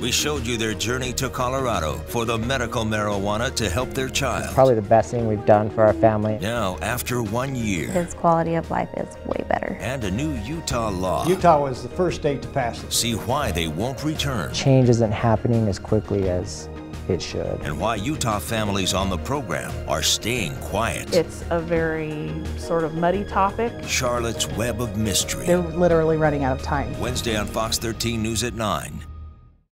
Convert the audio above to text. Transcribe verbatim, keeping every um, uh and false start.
We showed you their journey to Colorado for the medical marijuana to help their child. Probably the best thing we've done for our family. Now, after one year. His quality of life is way better. And a new Utah law. Utah was the first state to pass it. See why they won't return. Change isn't happening as quickly as it should. And why Utah families on the program are staying quiet. It's a very sort of muddy topic. Charlotte's Web of Mystery. They're literally running out of time. Wednesday on Fox thirteen News at nine.